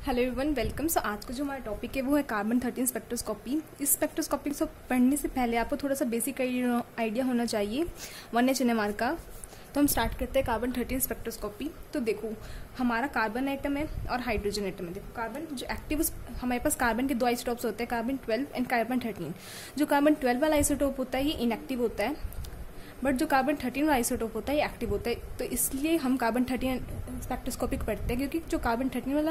Hello everyone, welcome. सो आज का जो हमारा टॉपिक है वो है कार्बन 13 स्पेक्ट्रोस्कोपी। इस स्पेक्ट्रोस्कोपी को पढ़ने से पहले आपको थोड़ा सा बेसिक आइडिया होना चाहिए 1H NMR का। तो हम स्टार्ट करते हैं कार्बन 13 स्पेक्ट्रोस्कोपी। तो देखो, हमारा कार्बन एटम है और हाइड्रोजन एटम है। देखो, कार्बन जो एक्टिव, हमारे पास कार्बन के दो आइसोटोप्स होते हैं, कार्बन 12 एंड कार्बन 13। जो कार्बन 12 वाला आइसोटोप होता है ये इनएक्टिव होता है, बट जो कार्बन 13 वाला आइसोटोप होता है ये एक्टिव होता है। तो इसलिए हम कार्बन 13 स्पेक्ट्रोस्कोपिक पढ़ते हैं, क्योंकि जो कार्बन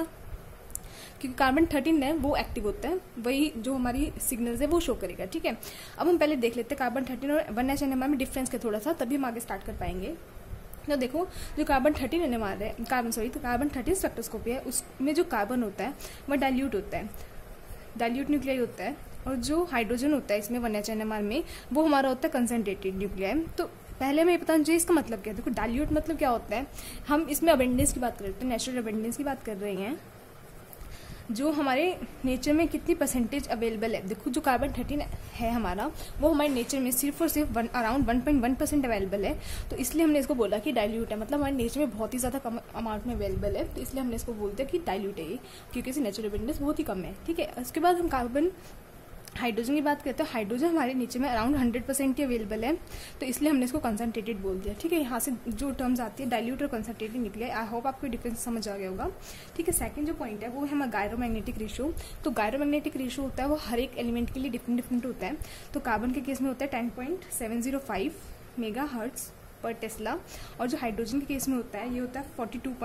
13 है वो एक्टिव होता है, वही जो हमारी सिग्नल्स है वो शो करेगा। ठीक है, अब हम पहले देख लेते हैं कार्बन 13 और 1H NMR में डिफरेंस के थोड़ा सा, तभी हम आगे स्टार्ट कर पाएंगे। तो देखो, जो कार्बन 13 NMR है, कार्बन 13 स्पेक्ट्रोस्कोपी है, उसमें जो कार्बन होता है वह डाइल्यूट होता है, डाइल्यूट न्यूक्लियाई होता है। और जो हाइड्रोजन होता है इसमें 1H NMR में, वो हमारा होता है कंसनट्रेटेड न्यूक्लियाई। तो पहले हमें पता चाहिए इसका मतलब क्या है। देखो, डाइल्यूट मतलब क्या होता है, हम इसमें अबेंडेंस की बात कर रहे हैं, नेचुरल अबेंडेंस की बात कर रहे हैं, जो हमारे नेचर में कितनी परसेंटेज अवेलेबल है। देखो, जो कार्बन 13 है हमारा, वो हमारे नेचर में सिर्फ और सिर्फ अराउंड 1.1% अवेलेबल है। तो इसलिए हमने इसको बोला कि डाइल्यूट है, मतलब हमारे नेचर में बहुत ही ज्यादा कम अमाउंट में अवेलेबल है। तो इसलिए हमने इसको बोलते हैं कि डाइल्यूट है ये, क्योंकि इसकी नेचुरल अबेंडेंस बहुत ही कम है। ठीक है, उसके बाद हम कार्बन हाइड्रोजन की बात करते हैं। हाइड्रोजन हमारे नीचे में अराउंड 100% ही अवेलेबल है, तो इसलिए हमने इसको कंसनट्रेटेड बोल दिया। ठीक है, यहाँ से जो टर्म्स आती है डाइल्यूट और कंसनट्रेटेड निकले। आई होप आपको डिफरेंस समझ आ गया होगा। ठीक है, सेकंड जो पॉइंट है वो है हमारा गायरोमैग्नेटिक रेशियो। तो गायरोमैग्नेटिक रेशियो होता है वो हर एक एलिमेंट के लिए डिफरेंट डिफरेंट होता है। तो कार्बन के केस में होता है 10.705 मेगाहर्ट्ज पर टेस्ला, और जो हाइड्रोजन के केस में होता है ये होता है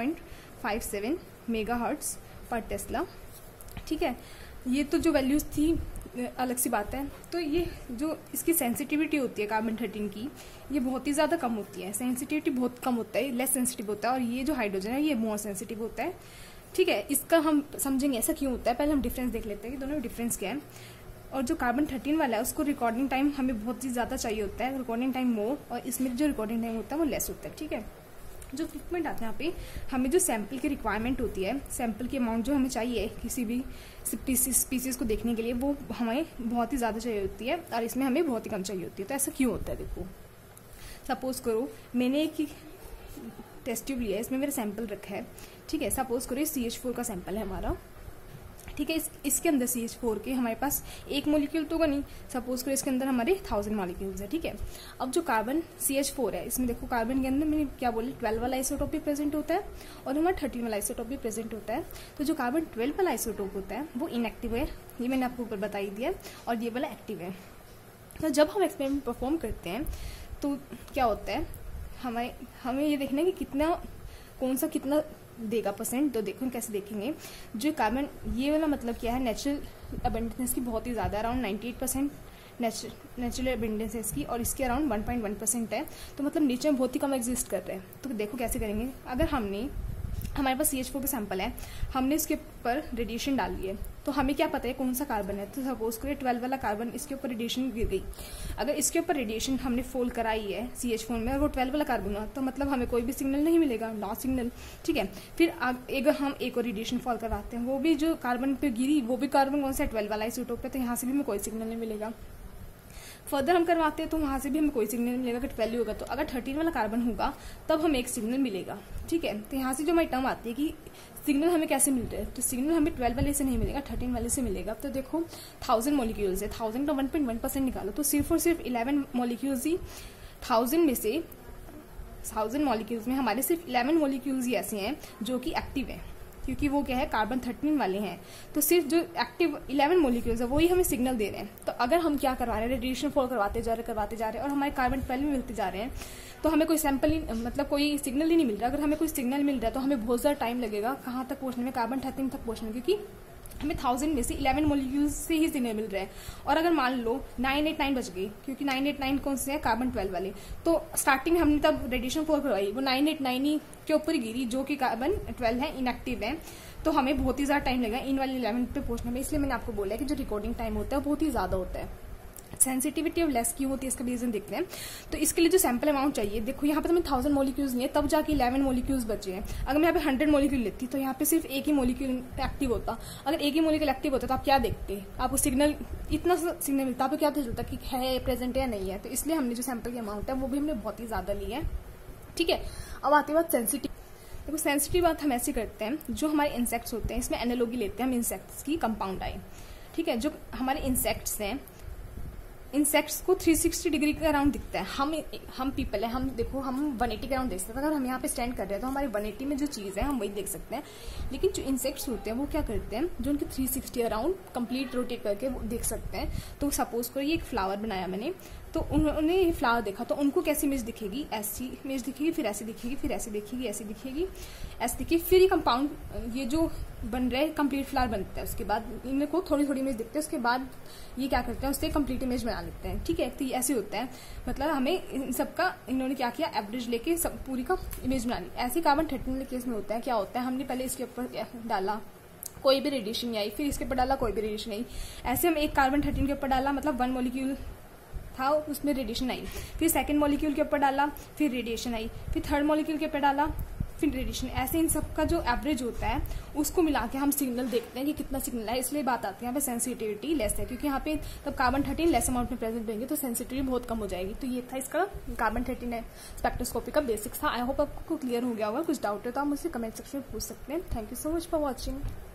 42.57 मेगाहर्ट्ज पर टेस्ला। ठीक है, ये तो जो वैल्यूज थी अलग सी बात है। तो ये जो इसकी सेंसिटिविटी होती है कार्बन 13 की, ये बहुत ही ज़्यादा कम होती है। सेंसिटिविटी बहुत कम होता है, लेस सेंसिटिव होता है। और ये जो हाइड्रोजन है ये मोर सेंसिटिव होता है। ठीक है, इसका हम समझेंगे ऐसा क्यों होता है। पहले हम डिफरेंस देख लेते हैं कि दोनों में डिफरेंस क्या है। और जो कार्बन 13 वाला है उसको रिकॉर्डिंग टाइम हमें बहुत ही ज़्यादा चाहिए होता है, रिकॉर्डिंग टाइम मोर, और इसमें जो रिकॉर्डिंग टाइम होता है वो लेस होता है। ठीक है, जो फ्रिक्वेंट आते हैं यहाँ पे, हमें जो सैंपल की रिक्वायरमेंट होती है, सैंपल की अमाउंट जो हमें चाहिए किसी भी स्पीसीज को देखने के लिए, वो हमें बहुत ही ज़्यादा चाहिए होती है, और इसमें हमें बहुत ही कम चाहिए होती है। तो ऐसा क्यों होता है। देखो, सपोज करो मैंने एक टेस्ट ट्यूब लिया है, इसमें मेरा सैंपल रखा है। ठीक है, सपोज करो CH4 का सैंपल है हमारा। ठीक है, इसके अंदर CH4 के हमारे पास एक मोलिक्यूल तो होगा नहीं। सपोज करो इसके अंदर हमारे 1000 मॉलिक्यूल्स है। ठीक है, अब जो कार्बन CH4 है, इसमें देखो कार्बन के अंदर मैंने क्या बोले, 12 वाला आइसोटोप भी प्रेजेंट होता है और हमारा 13 वाला आइसोटोप भी प्रेजेंट होता है। तो जो कार्बन 12 वाला आइसोटोप होता है वो इनएक्टिव है, ये मैंने आपको ऊपर बता ही दिया, और ये वाला एक्टिव है। तो जब हम एक्सपेरिमेंट परफॉर्म करते हैं तो क्या होता है, हमें ये देखना है कि कौन सा कितना देगा परसेंट। तो देखो कैसे देखेंगे, जो कार्बन, ये वाला मतलब क्या है, नेचुरल अबेंडेंस की बहुत ही ज़्यादा, अराउंड 98% नेचुरल अबेंडेंस है इसकी, और इसके अराउंड 1.1% है। तो मतलब नेचर में बहुत ही कम एग्जिस्ट कर रहे हैं। तो देखो कैसे करेंगे, अगर हमारे पास CH4 का सैंपल है, हमने इसके ऊपर रेडिएशन डाल दी है, तो हमें क्या पता है कौन सा कार्बन है। तो सपोज करो 12 वाला कार्बन, इसके ऊपर रेडिएशन गिर गई। अगर इसके ऊपर रेडिएशन हमने फॉल कराई है CH4 में, और वो 12 वाला कार्बन हुआ, तो मतलब हमें कोई भी सिग्नल नहीं मिलेगा, नॉट सिग्नल। ठीक है, फिर अगर हम एक और रेडिएशन फॉल करवाते हैं, वो भी जो कार्बन पे गिरी, वो भी कार्बन कौन सा 12 वाला आइसोटोप पे, तो यहाँ से भी हमें कोई सिग्नल नहीं मिलेगा। फर्दर हम करवाते हैं तो वहां से भी हमें कोई सिग्नल नहीं मिलेगा कि 12 होगा। तो अगर 13 वाला कार्बन होगा तब हमें एक सिग्नल मिलेगा। ठीक है, तो यहाँ से जो हमारी टर्म आती है कि सिग्नल हमें कैसे मिल रहा है, तो सिग्नल हमें 12 वाले से नहीं मिलेगा, 13 वाले से मिलेगा। तो देखो 1000 मॉलिक्यूल्स है, 1000 का 1.1% निकालो, तो सिर्फ और सिर्फ 11 मॉलिक्यूल्स ही 1000 में से, 1000 मॉलिक्यूल्स में हमारे सिर्फ 11 मॉलिक्यूल्स ही ऐसे हैं जो कि एक्टिव है, क्योंकि वो क्या है, कार्बन 13 वाले हैं। तो सिर्फ जो एक्टिव 11 मॉलिक्यूल्स है वही हमें सिग्नल दे रहे हैं। तो अगर हम क्या करवा रहे हैं, रेडिएशन फॉल करवाते जा रहे हैं और हमारे कार्बन 12 में मिलते जा रहे हैं, तो हमें कोई सैंपल ही, मतलब कोई सिग्नल ही नहीं मिल रहा। अगर हमें कोई सिग्नल मिल रहा है तो हमें बहुत ज़्यादा टाइम लगेगा कहाँ तक पहुंचने में, कार्बन 13 तक पहुंचने में, क्योंकि हमें 1000 में से 11 मॉलिक्यूल्स से ही सिग्नल मिल रहा है। और अगर मान लो 989 बच गई, क्योंकि 989 कौन से है, कार्बन 12 वाले, तो स्टार्टिंग हमने तब रेडिएशन फॉल करवाई, वो 989 ही के ऊपर गिरी, जो कि कार्बन 12 है, इनएक्टिव है। तो हमें बहुत ही ज्यादा टाइम लगेगा इन वाले 11 पे पहुंचने में। इसलिए मैंने आपको बोला है कि जो रिकॉर्डिंग टाइम होता है बहुत ही ज्यादा होता है। सेंसिटिविटी ऑफ लेस क्यों होती है, इसका रीजन देखते हैं। तो इसके लिए जो सैंपल अमाउंट चाहिए, देखो यहाँ पे तो मैं 1000 मॉलिक्यूल्स नहीं है, तब जाके 11 मॉलिक्यूल्स बचे हैं। अगर मैं यहाँ पे 100 मॉलिक्यूल लेती तो यहाँ पे सिर्फ एक ही मॉलिक्यूल एक्टिव होता। अगर एक ही मॉलिक्यूल एक्टिव होता तो आप क्या देखते, आपको सिग्नल, इतना सिग्नल मिलता, आपको क्या पता चलता कि है प्रेजेंट है या नहीं है। तो इसलिए हमने जो सैंपल की अमाउंट है वो भी हमने बहुत ही ज्यादा ली है। ठीक है, अब आती बात देखो सेंसिटिव बात हम ऐसे करते हैं, जो हमारे इंसेक्ट्स होते हैं, इसमें एनालॉजी लेते हैं हम इंसेक्ट्स की, कंपाउंड आई, ठीक है। जो हमारे इंसेक्ट्स हैं, इंसेक्ट्स को 360 डिग्री के अराउंड दिखता है। हम पीपल है, हम देखो हम 180 के अराउंड देख सकते हैं। अगर हम यहाँ पे स्टैंड कर रहे हैं तो हमारे 180 में जो चीज़ है हम वही देख सकते हैं। लेकिन जो इंसेक्ट्स होते हैं वो क्या करते हैं, जो उनके 360 अराउंड कंप्लीट रोटेट करके वो देख सकते हैं। तो सपोज करो ये एक फ्लावर बनाया मैंने, तो उन्होंने ये फ्लावर देखा, तो उनको कैसी इमेज दिखेगी, ऐसी इमेज दिखेगी, फिर ऐसी दिखेगी, फिर ऐसी दिखेगी, ऐसी दिखेगी, ऐसी दिखेगी। फिर ये कंपाउंड ये जो बन रहा है कंप्लीट फ्लावर बनता है। उसके बाद इनको थोड़ी थोड़ी इमेज दिखती है, उसके बाद ये क्या करते हैं, उससे कंप्लीट इमेज बना लेते हैं, ठीक है। तो ये ऐसे होता है, मतलब हमें इन सबका इन्होंने क्या किया, एवरेज लेके सब पूरी का इमेज बना ली। ऐसे कार्बन 13 के केस में होता है, क्या होता है, हमने पहले इसके ऊपर डाला, कोई भी रेडिएशन नहीं आई, फिर इसके ऊपर डाला, कोई भी रेडिएशन नहीं। ऐसे हम एक कार्बन 13 के ऊपर डाला, मतलब 1 मॉलिक्यूल था, उसमें रेडिएशन आई, फिर सेकंड मॉलिक्यूल के ऊपर डाला, फिर रेडिएशन आई, फिर थर्ड मॉलिक्यूल के ऊपर डाला, फिर रेडिएशन। ऐसे इन सब का जो एवरेज होता है उसको मिला के हम सिग्नल देखते हैं कि कितना सिग्नल है। इसलिए बात आती है यहाँ पे सेंसिटिविटी लेस है, क्योंकि यहाँ पे तब कार्बन 13 लेस अमाउंट में प्रेजेंट रहेंगे तो सेंसिटिविटी बहुत कम हो जाएगी। तो ये था इसका कार्बन 13 स्पेक्ट्रोस्कोपी का बेसिक्स था। आई होप आपको क्लियर हो गया होगा। कुछ डाउट है तो आप मुझसे कमेंट सेक्शन में पूछ सकते हैं। Thank you so much for watching.